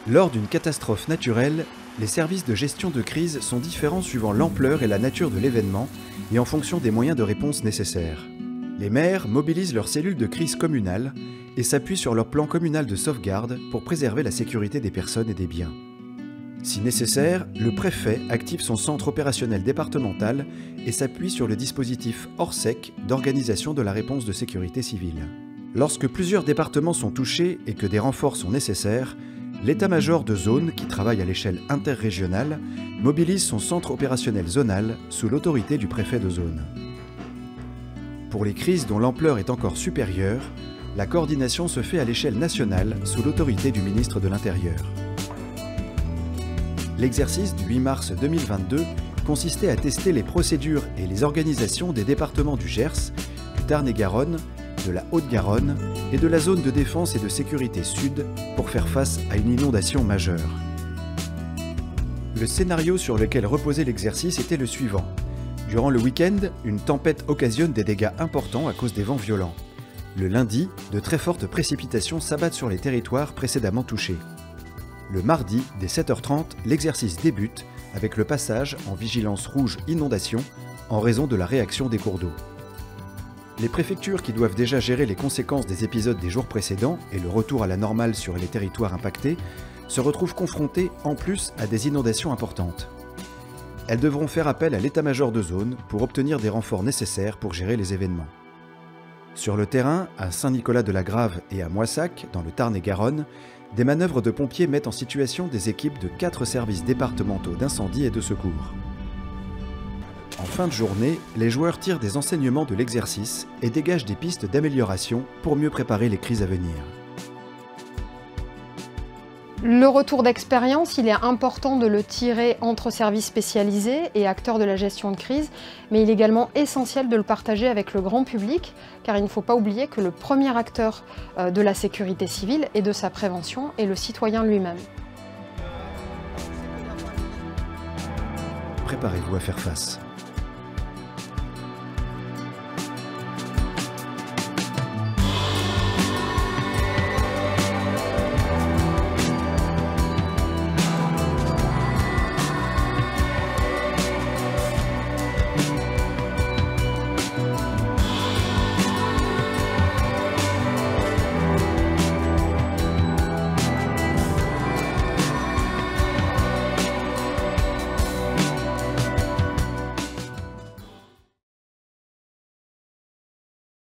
Lors d'une catastrophe naturelle, les services de gestion de crise sont différents suivant l'ampleur et la nature de l'événement et en fonction des moyens de réponse nécessaires. Les maires mobilisent leurs cellules de crise communales et s'appuient sur leur plan communal de sauvegarde pour préserver la sécurité des personnes et des biens. Si nécessaire, le préfet active son centre opérationnel départemental et s'appuie sur le dispositif Orsec d'organisation de la réponse de sécurité civile. Lorsque plusieurs départements sont touchés et que des renforts sont nécessaires, l'état-major de zone, qui travaille à l'échelle interrégionale, mobilise son centre opérationnel zonal sous l'autorité du préfet de zone. Pour les crises dont l'ampleur est encore supérieure, la coordination se fait à l'échelle nationale sous l'autorité du ministre de l'Intérieur. L'exercice du 8 mars 2022 consistait à tester les procédures et les organisations des départements du Gers, du Tarn-et-Garonne, de la Haute-Garonne et de la zone de défense et de sécurité sud pour faire face à une inondation majeure. Le scénario sur lequel reposait l'exercice était le suivant. Durant le week-end, une tempête occasionne des dégâts importants à cause des vents violents. Le lundi, de très fortes précipitations s'abattent sur les territoires précédemment touchés. Le mardi, dès 7h30, l'exercice débute avec le passage en vigilance rouge inondation en raison de la réaction des cours d'eau. Les préfectures qui doivent déjà gérer les conséquences des épisodes des jours précédents et le retour à la normale sur les territoires impactés se retrouvent confrontées en plus à des inondations importantes. Elles devront faire appel à l'état-major de zone pour obtenir des renforts nécessaires pour gérer les événements. Sur le terrain, à Saint-Nicolas-de-la-Grave et à Moissac, dans le Tarn-et-Garonne, des manœuvres de pompiers mettent en situation des équipes de 4 services départementaux d'incendie et de secours. En fin de journée, les joueurs tirent des enseignements de l'exercice et dégagent des pistes d'amélioration pour mieux préparer les crises à venir. Le retour d'expérience, il est important de le tirer entre services spécialisés et acteurs de la gestion de crise, mais il est également essentiel de le partager avec le grand public, car il ne faut pas oublier que le premier acteur de la sécurité civile et de sa prévention est le citoyen lui-même. Préparez-vous à faire face.